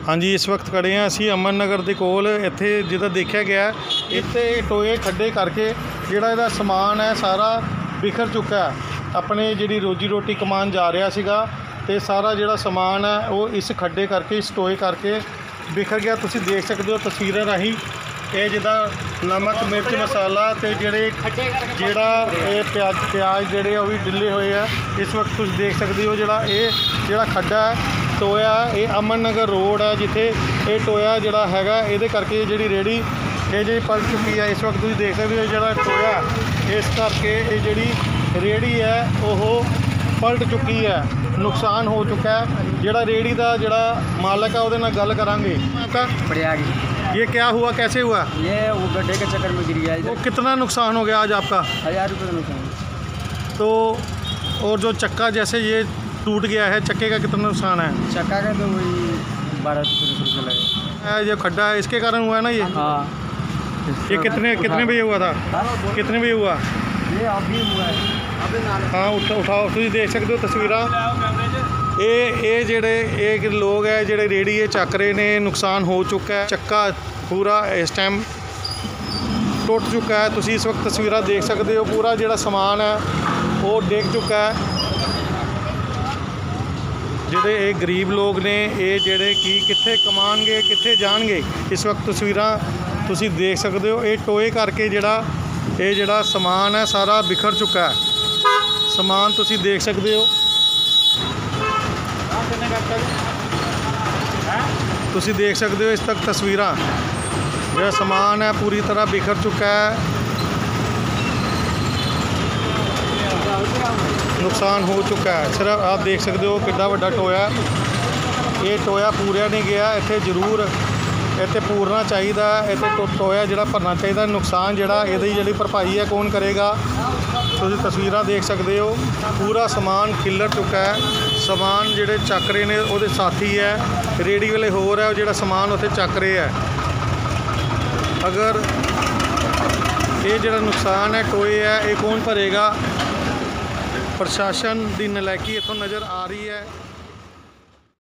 हाँ जी, इस वक्त खड़े हैं असी अमन नगर के कोल। इत्थे जिद्दां देखा गया इत्थे टोए खड्डे करके जिहड़ा इहदा समान है सारा बिखर चुका है। अपने जिहड़ी रोजी रोटी कमान जा रहा सीगा ते सारा जिहड़ा समान है वो इस खड्डे करके इस टोए करके बिखर गया। तुसीं देख सकते हो तस्वीरां राहीं ये जिद्दां नमक मिर्च मसाला ते जिहड़ा प्याज जिहड़े वो भी डिले हुए हैं। इस वक्त तुसीं देख सकते हो जिहड़ा खड्डा है टोया ये अमन नगर रोड है जिथे ये टोया जिहड़ा हैगा इहदे करके जिहड़ी रेहड़ी ये जी पलट चुकी है। इस वक्त तुसीं देख सकते हो जिहड़ा टोया इस करके ये जिहड़ी रेहड़ी है वह पलट चुकी है, नुकसान हो चुका है। जिहड़ा रेहड़ी का जिहड़ा मालक है उहदे नाल गल करांगे। बढ़िया ये क्या हुआ, कैसे हुआ? ये वो गड्ढे के चक्कर में गिर गया। वो कितना नुकसान हो गया आज आपका? 1000 रुपये का नुकसान। तो और जो चक्का जैसे ये टूट गया है, चक्के का कितना नुकसान है? चक्का का तो वही 1200 रुपये लगे। ये खड्डा है इसके कारण हुआ है ना ये? हाँ। ये कितने बजे हुआ था? कितने बजे हुआ? ये अभी हुआ है। हाँ उठाओ तुम देख सकते हो तस्वीरां। ये जेडे एक लोग है जेडे रेहड़ी ये चक रहे ने, नुकसान हो चुका है। चक्का पूरा इस टाइम टुट चुका है। तुम इस वक्त तस्वीरां देख सकते हो, पूरा जिहड़ा समान है वो डिग चुका है। ਜਿਹੜੇ ਇਹ गरीब लोग ने ये ਜਿਹੜੇ कि कित्थे कमाणगे कित्थे जाणगे। इस वक्त तस्वीरां तुसीं देख सकते हो ये टोए करके ਜਿਹੜਾ समान है सारा बिखर चुका है। समान तुसीं देख सकते हो, तुसीं देख सकते हो इस तक तस्वीरां। ਜਿਹੜਾ समान है पूरी तरह बिखर चुका है, नुकसान हो चुका है। सिर्फ आप देख सकते हो कितना वड्डा टोया। ये टोया पूरा नहीं गया, इत्थे जरूर इत्थे पूरना चाहिए। इत्थे टोया जिहड़ा भरना चाहिए। नुकसान जिहड़ा इहदी जिहड़ी भरपाई है कौन करेगा? तुसीं तस्वीरां देख सकते हो, पूरा समान खिलर चुका है। समान जिहड़े चक रहे ने उहदे साथी है, रेहड़ी वाले होर है जिहड़ा समान उत्थे चक रहे है। अगर ये जिहड़ा नुकसान है टोए है ये कौन भरेगा? प्रशासन की नलायकी इत्थों नज़र आ रही है।